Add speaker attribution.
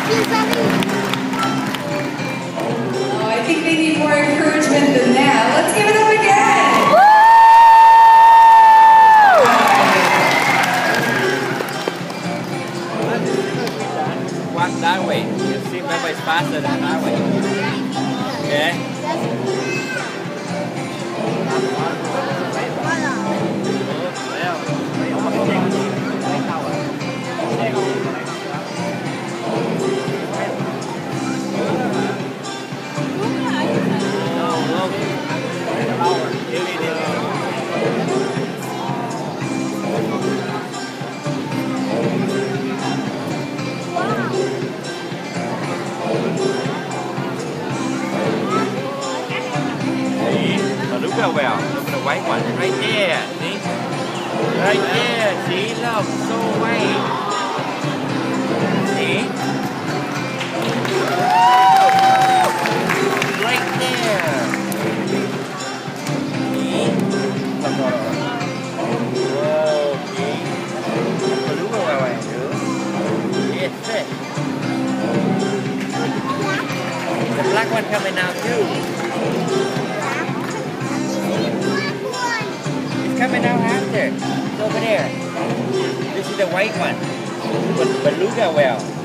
Speaker 1: I think they need more encouragement than that. Let's give it up again.
Speaker 2: Walk that way. You see, remember it's faster than that way. Okay? Look at well, look at the white one right there, see? Right there, see? Look, so white. See? Right there. See? Whoa, see? Look at well, yes, it. The black one coming out too. Coming out after. It's over there. This is the white one. But look at well.